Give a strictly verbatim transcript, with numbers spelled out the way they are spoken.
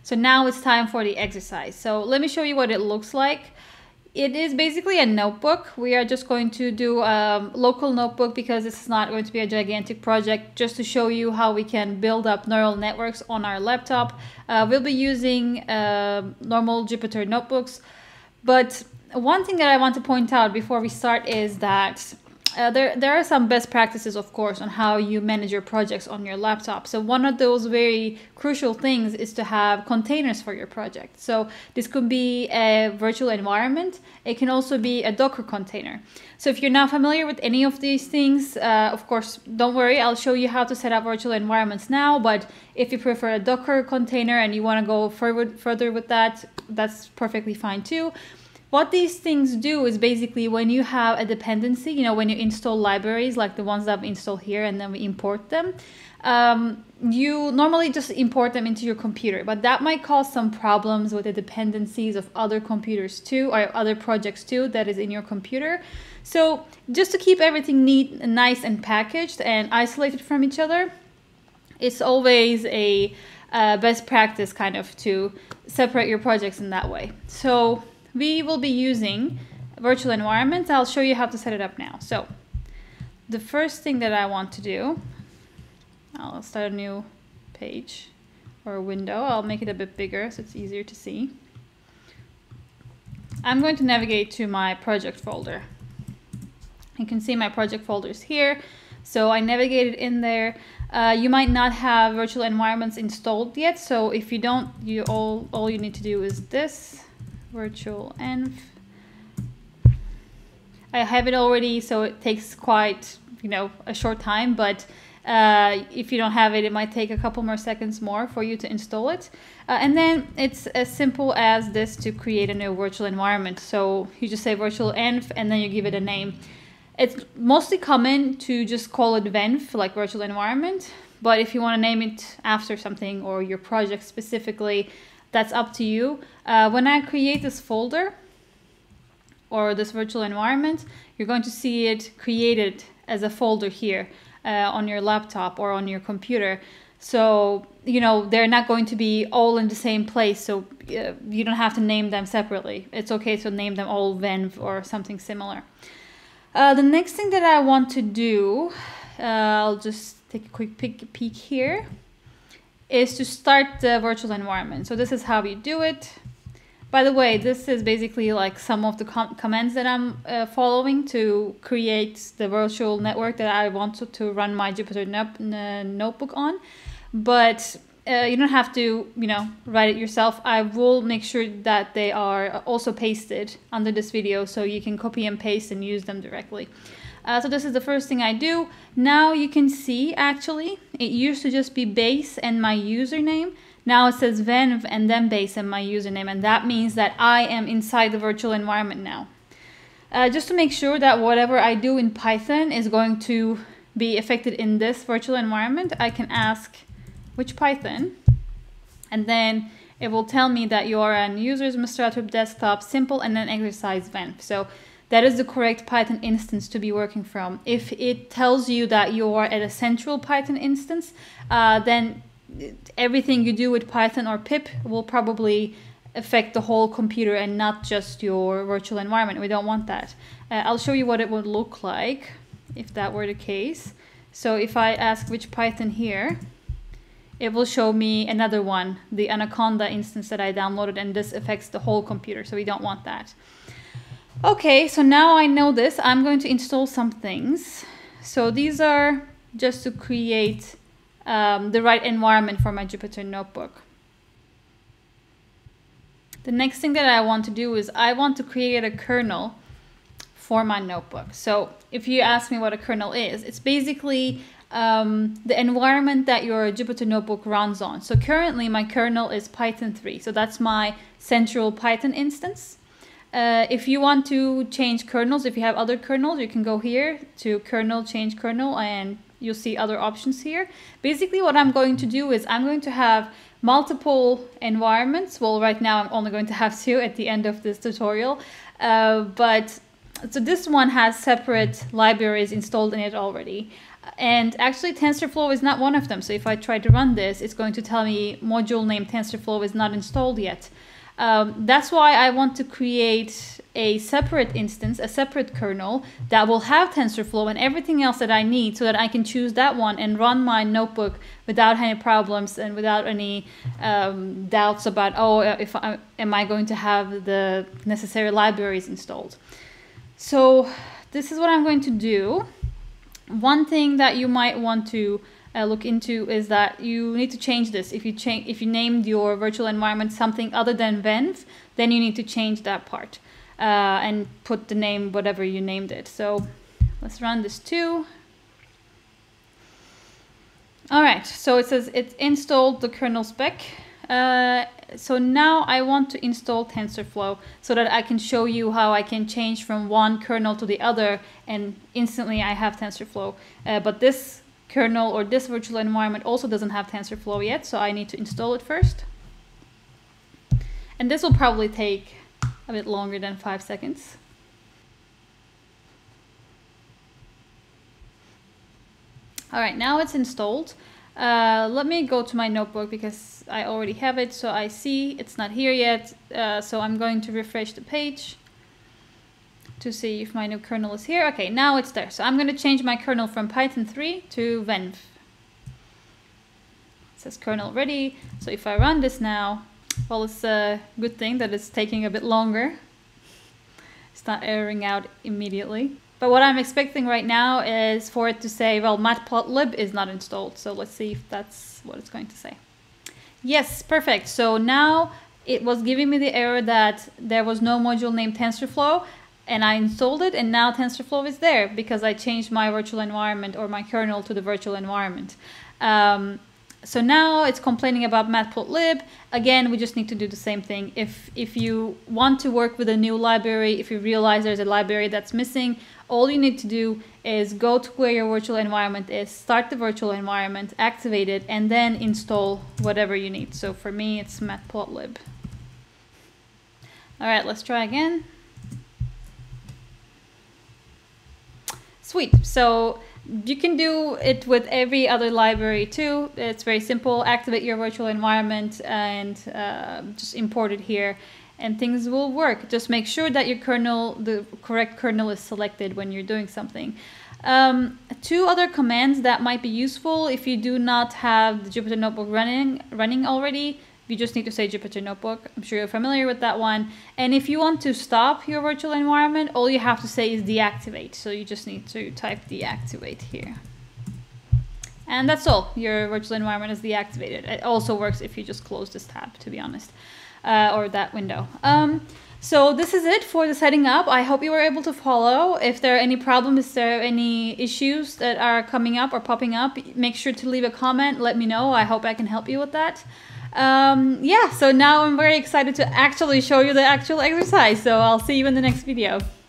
So now it's time for the exercise. So let me show you what it looks like. It is basically a notebook. We are just going to do a local notebook because this is not going to be a gigantic project, just to show you how we can build up neural networks on our laptop. Uh, we'll be using uh, normal Jupyter notebooks. But one thing that I want to point out before we start is that Uh, there, there are some best practices, of course, on how you manage your projects on your laptop. So one of those very crucial things is to have containers for your project. So this could be a virtual environment. It can also be a Docker container. So if you're not familiar with any of these things, uh, of course, don't worry. I'll show you how to set up virtual environments now. But if you prefer a Docker container and you want to go further, further with that, that's perfectly fine too. What these things do is basically when you have a dependency, you know, when you install libraries like the ones that we install here and then we import them, um, you normally just import them into your computer. But that might cause some problems with the dependencies of other computers too, or other projects too, that is in your computer. So just to keep everything neat and nice and packaged and isolated from each other, it's always a uh, best practice kind of to separate your projects in that way. So we will be using virtual environments. I'll show you how to set it up now. So the first thing that I want to do, I'll start a new page or a window. I'll make it a bit bigger so it's easier to see. I'm going to navigate to my project folder. You can see my project folders here. So I navigated in there. Uh, you might not have virtual environments installed yet. So if you don't, you all, all you need to do is this. virtualenv. I have it already, so it takes quite, you know, a short time, but uh, if you don't have it, it might take a couple more seconds more for you to install it. Uh, and then it's as simple as this to create a new virtual environment. So you just say virtualenv and then you give it a name. It's mostly common to just call it venv, like virtual environment, but if you want to name it after something or your project specifically, that's up to you. Uh, when I create this folder or this virtual environment, you're going to see it created as a folder here uh, on your laptop or on your computer. So, you know, they're not going to be all in the same place. So uh, you don't have to name them separately. It's okay to name them all venv or something similar. Uh, the next thing that I want to do, uh, I'll just take a quick peek, peek here, is to start the virtual environment. So this is how you do it. By the way, this is basically like some of the com commands that I'm uh, following to create the virtual network that I want to, to run my Jupyter no notebook on. But uh, you don't have to, you know, write it yourself. I will make sure that they are also pasted under this video so you can copy and paste and use them directly. Uh, so this is the first thing I do. Now you can see, actually, it used to just be base and my username. Now it says venv and then base and my username, and that means that I am inside the virtual environment now. Uh, just to make sure that whatever I do in Python is going to be affected in this virtual environment, I can ask which Python, and then it will tell me that you are on users, administrator, desktop, simple, and then exercise venv. So that is the correct Python instance to be working from. If it tells you that you are at a central Python instance, uh, then everything you do with Python or pip will probably affect the whole computer and not just your virtual environment. We don't want that. Uh, I'll show you what it would look like if that were the case. So if I ask which Python here, it will show me another one, the Anaconda instance that I downloaded, and this affects the whole computer, so we don't want that. Okay, so now I know this, I'm going to install some things. So these are just to create um, the right environment for my Jupyter Notebook. The next thing that I want to do is I want to create a kernel for my notebook. So if you ask me what a kernel is, it's basically um, the environment that your Jupyter Notebook runs on. So currently my kernel is Python three, so that's my central Python instance. Uh, if you want to change kernels, if you have other kernels, you can go here to kernel, change kernel, and you'll see other options here. Basically what I'm going to do is I'm going to have multiple environments. Well, right now I'm only going to have two at the end of this tutorial. Uh, but so this one has separate libraries installed in it already. And actually TensorFlow is not one of them. So if I try to run this, it's going to tell me module name TensorFlow is not installed yet. Um, that's why I want to create a separate instance, a separate kernel that will have TensorFlow and everything else that I need, so that I can choose that one and run my notebook without any problems and without any um, doubts about, oh, if I, am I going to have the necessary libraries installed. So this is what I'm going to do. One thing that you might want to Uh, look into is that you need to change this. If you change, if you named your virtual environment something other than venv, then you need to change that part uh, and put the name whatever you named it. So let's run this too. All right, so it says it's installed the kernel spec. Uh, so now I want to install TensorFlow so that I can show you how I can change from one kernel to the other, and instantly I have TensorFlow. Uh, but this kernel or this virtual environment also doesn't have TensorFlow yet, so I need to install it first. And this will probably take a bit longer than five seconds. All right, now it's installed. Uh, let me go to my notebook because I already have it, so I see it's not here yet. Uh, so I'm going to refresh the page to see if my new kernel is here. Okay, now it's there. So I'm going to change my kernel from Python three to venv. It says kernel ready. So if I run this now, well, it's a good thing that it's taking a bit longer. It's not erroring out immediately. But what I'm expecting right now is for it to say, well, matplotlib is not installed. So let's see if that's what it's going to say. Yes, perfect. So now it was giving me the error that there was no module named TensorFlow. And I installed it, and now TensorFlow is there because I changed my virtual environment or my kernel to the virtual environment. Um, so now it's complaining about matplotlib. Again, we just need to do the same thing. If, if you want to work with a new library, if you realize there's a library that's missing, all you need to do is go to where your virtual environment is, start the virtual environment, activate it, and then install whatever you need. So for me, it's matplotlib. All right, let's try again. Sweet. So you can do it with every other library too. It's very simple. Activate your virtual environment and uh, just import it here, and things will work. Just make sure that your kernel, the correct kernel, is selected when you're doing something. Um, two other commands that might be useful if you do not have the Jupyter Notebook running running already. You just need to say Jupyter Notebook. I'm sure you're familiar with that one. And if you want to stop your virtual environment, all you have to say is deactivate. So you just need to type deactivate here. And that's all. Your virtual environment is deactivated. It also works if you just close this tab, to be honest, uh, or that window. Um, so this is it for the setting up. I hope you were able to follow. If there are any problems, if there are any issues that are coming up or popping up, make sure to leave a comment. Let me know. I hope I can help you with that. Um, yeah, so now I'm very excited to actually show you the actual exercise. So I'll see you in the next video.